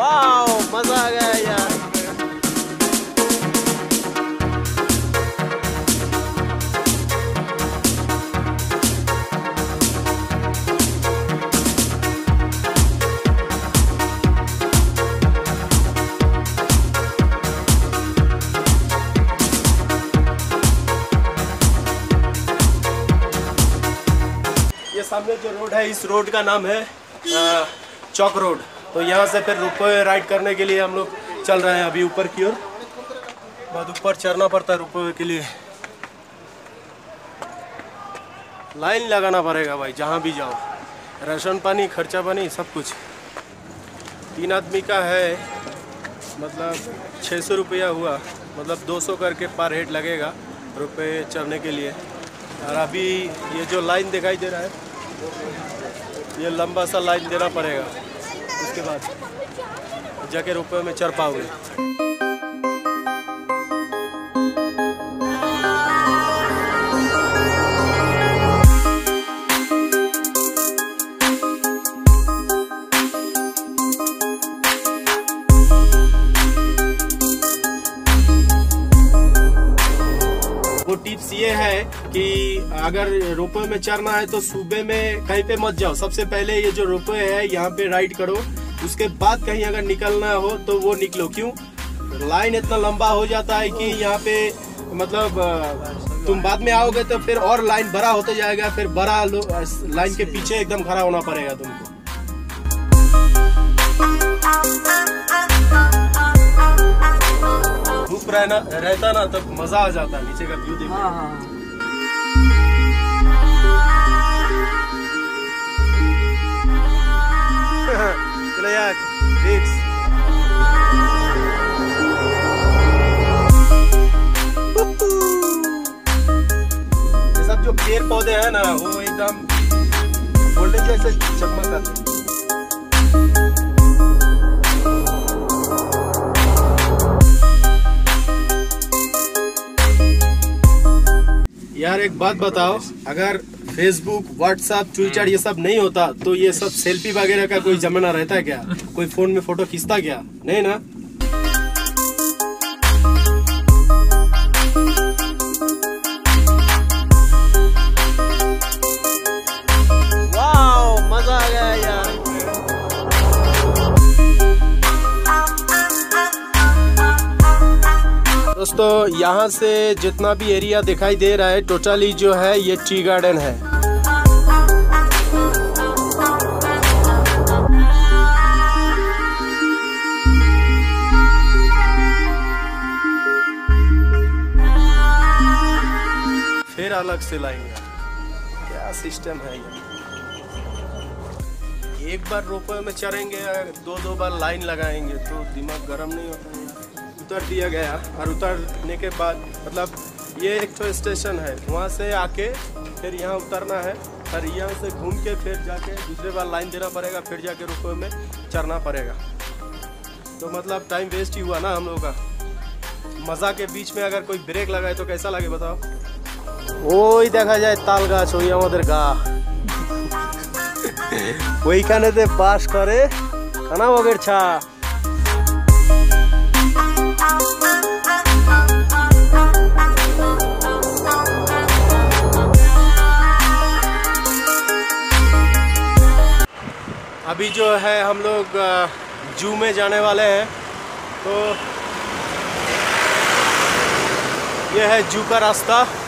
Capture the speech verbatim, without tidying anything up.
Wow मजा आ गया यार। ये सामने जो रोड है, इस रोड का नाम है चौक रोड। तो यहाँ से फिर रोपवे राइड करने के लिए हम लोग चल रहे हैं अभी ऊपर की ओर। बहुत ऊपर चढ़ना पड़ता है रोपवे के लिए, लाइन लगाना पड़ेगा भाई जहाँ भी जाओ। राशन पानी, खर्चा पानी, सब कुछ। तीन आदमी का है, मतलब छः सौ रुपया हुआ, मतलब दो सौ करके पर हेड लगेगा रोपवे चढ़ने के लिए। और अभी ये जो लाइन दिखाई दे रहा है, ये लंबा सा लाइन देना पड़ेगा, उसके बाद जाके रोपवे में चढ़ पाओगे। वो टिप्स ये है कि अगर रोपवे में चढ़ना है तो सुबह में कहीं पे मत जाओ। सबसे पहले ये जो रोपवे है यहाँ पे राइड करो, उसके बाद कहीं अगर निकलना हो तो वो निकलो। क्यों? लाइन इतना लंबा हो जाता है कि यहाँ पे मतलब तुम बाद में आओगे तो फिर और लाइन बड़ा होते जाएगा, फिर बड़ा लाइन के पीछे एकदम खड़ा होना पड़ेगा तुमको। धूप रहना रहता ना तब तो मजा आ जाता है नीचे का व्यू देखने। हाँ हाँ। चलो यार देख, ये सब जो पेड़ पौधे हैं ना वो एकदम गोल्डन जैसे चमकाते हैं। यार एक बात बताओ, अगर फेसबुक, व्हाट्सएप, ट्विटर ये सब नहीं होता तो ये सब सेल्फी वगैरह का कोई जमाना रहता है क्या? कोई फोन में फोटो खींचता क्या? नहीं ना। वाओ मजा आ गया यार। दोस्तों यहाँ से जितना भी एरिया दिखाई दे रहा है टोटली जो है ये टी गार्डन है। फिर अलग से लाएंगे, क्या सिस्टम है ये। एक बार रोपवे में चढ़ेंगे, दो दो बार लाइन लगाएंगे तो दिमाग गर्म नहीं होता है। उतर दिया गया और उतरने के बाद मतलब ये एक तो स्टेशन है, वहाँ से आके फिर यहाँ उतरना है और यहाँ से घूम के फिर जाके दूसरे बार लाइन देना पड़ेगा, फिर जाके रोपवे में चढ़ना पड़ेगा। तो मतलब टाइम वेस्ट ही हुआ ना हम लोगों का। मज़ा के बीच में अगर कोई ब्रेक लगाए तो कैसा लगे बताओ? ওই দেখা যায় তাল গাছ, ওই আমাদের গা ওইখানেতে বাস করে কানাবগের ছা। अभी जो है हम लोग जू में जाने वाले हैं। तो ये है जू का रास्ता।